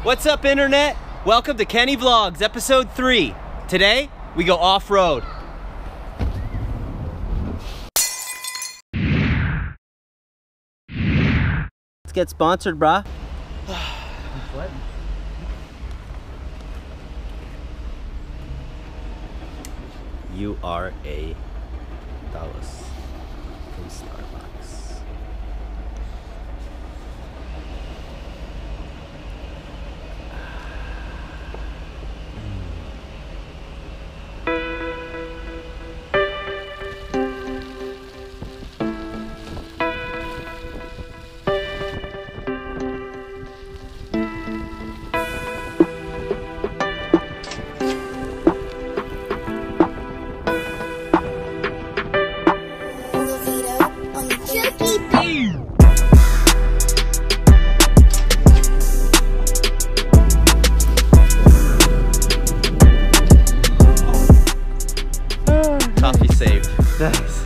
What's up, Internet? Welcome to Kenny Vlogs, episode 3. Today, we go off-road. Let's get sponsored, brah. I'm sweating. You are a Dallas from Starbucks. Coffee saved. Nice.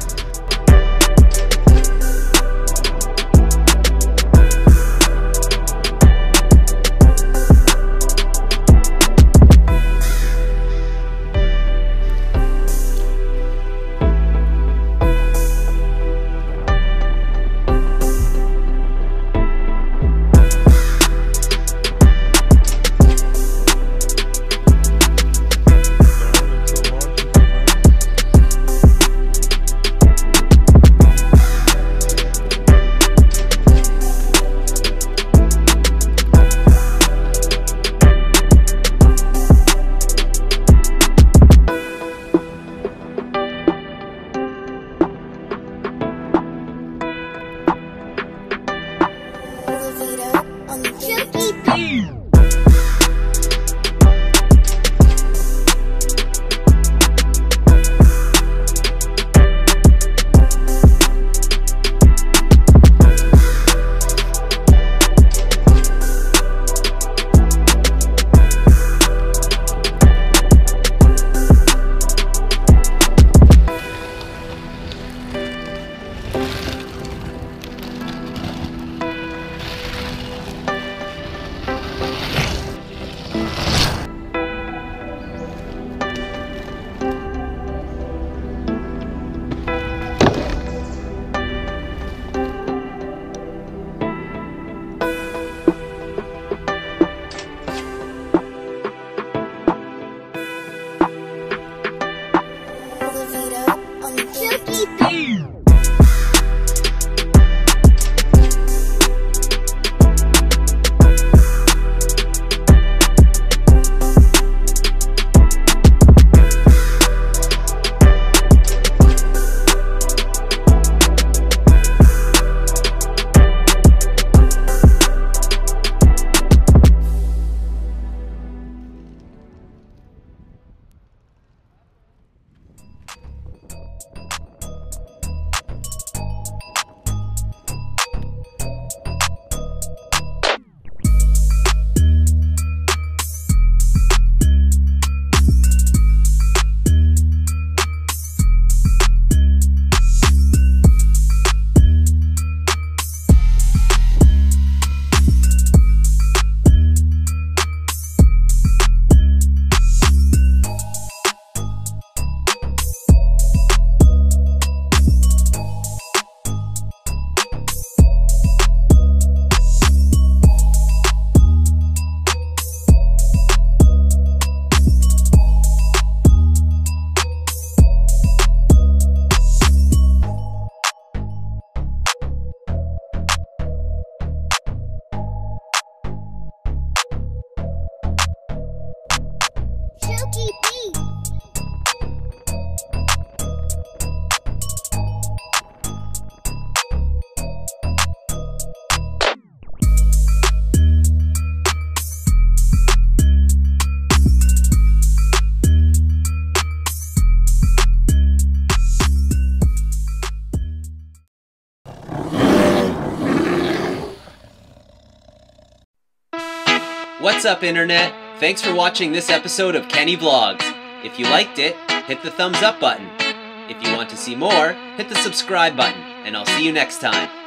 What's up, Internet? Thanks for watching this episode of Kenny Vlogs. If you liked it, hit the thumbs up button. If you want to see more, hit the subscribe button, and I'll see you next time.